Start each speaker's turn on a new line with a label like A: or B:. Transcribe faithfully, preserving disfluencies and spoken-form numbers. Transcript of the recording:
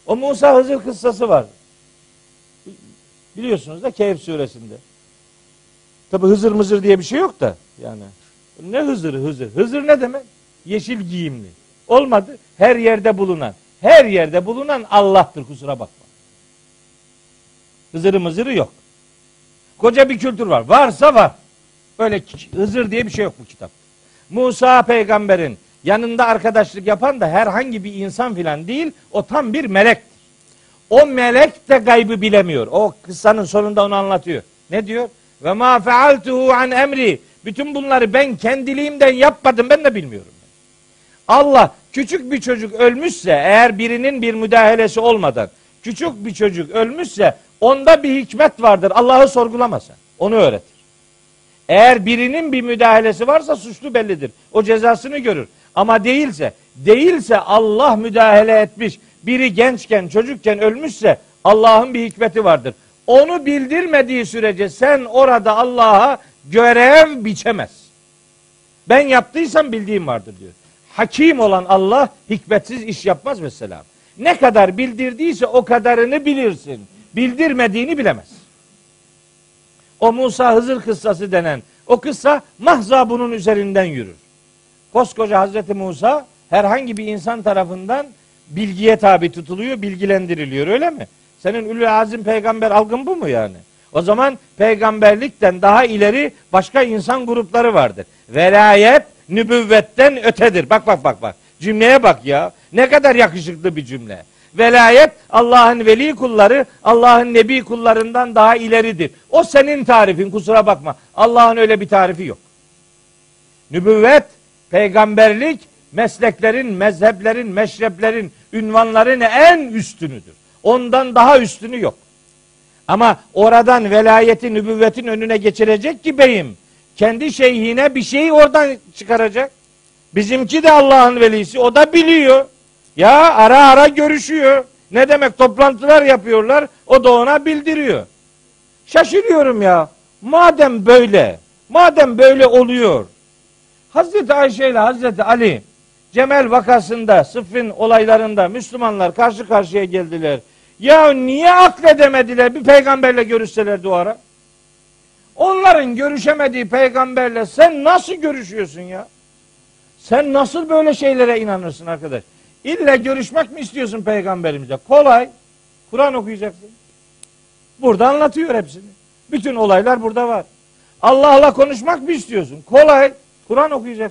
A: O Musa Hızır kıssası var. Biliyorsunuz da Kehf suresinde. Tabi Hızır mızır diye bir şey yok da yani. Ne Hızır Hızır? Hızır ne demek? Yeşil giyimli. Olmadı. Her yerde bulunan. Her yerde bulunan Allah'tır, kusura bakma. Hızırı mızırı yok. Koca bir kültür var. Varsa var. Öyle Hızır diye bir şey yok bu kitapta. Musa peygamberin yanında arkadaşlık yapan da herhangi bir insan filan değil. O tam bir melektir. O melek de gaybı bilemiyor. O kıssanın sonunda onu anlatıyor. Ne diyor? Ve ma fealtuhu an emri. Bütün bunları ben kendiliğimden yapmadım. Ben de bilmiyorum. Allah küçük bir çocuk ölmüşse, eğer birinin bir müdahalesi olmadan küçük bir çocuk ölmüşse onda bir hikmet vardır. Allah'ı sorgulamasa. Onu öğretir. Eğer birinin bir müdahalesi varsa suçlu bellidir. O cezasını görür. Ama değilse, değilse Allah müdahale etmiş. Biri gençken, çocukken ölmüşse Allah'ın bir hikmeti vardır. Onu bildirmediği sürece sen orada Allah'a görev biçemez. Ben yaptıysam bildiğim vardır diyor. Hakim olan Allah hikmetsiz iş yapmaz mesela. Ne kadar bildirdiyse o kadarını bilirsin. Bildirmediğini bilemez. O Musa Hızır kıssası denen o kıssa mahza bunun üzerinden yürür. Koskoca Hazreti Musa herhangi bir insan tarafından bilgiye tabi tutuluyor, bilgilendiriliyor, öyle mi? Senin Ulul Azim peygamber algın bu mu yani? O zaman peygamberlikten daha ileri başka insan grupları vardır. Velayet nübüvvetten ötedir. Bak bak bak bak. Cümleye bak ya. Ne kadar yakışıklı bir cümle. Velayet Allah'ın veli kulları, Allah'ın nebi kullarından daha ileridir. O senin tarifin, kusura bakma. Allah'ın öyle bir tarifi yok. Nübüvvet, peygamberlik mesleklerin, mezheplerin, meşreplerin, ünvanların en üstünüdür. Ondan daha üstünü yok. Ama oradan velayeti nübüvvetin önüne geçirecek ki beyim, kendi şeyhine bir şeyi oradan çıkaracak. Bizimki de Allah'ın velisi, o da biliyor. Ya ara ara görüşüyor. Ne demek, toplantılar yapıyorlar, o da ona bildiriyor. Şaşırıyorum ya. Madem böyle, madem böyle oluyor. Hazreti Ayşe ile Hazreti Ali Cemel vakasında, Sıffin olaylarında Müslümanlar karşı karşıya geldiler. Ya niye akledemediler bir peygamberle görüşselerdi o ara? Onların görüşemediği peygamberle sen nasıl görüşüyorsun ya? Sen nasıl böyle şeylere inanırsın arkadaş? İlle görüşmek mi istiyorsun peygamberimize? Kolay. Kur'an okuyacaksın. Burada anlatıyor hepsini. Bütün olaylar burada var. Allah'la konuşmak mı istiyorsun? Kolay. Kur'an okuyacaksın.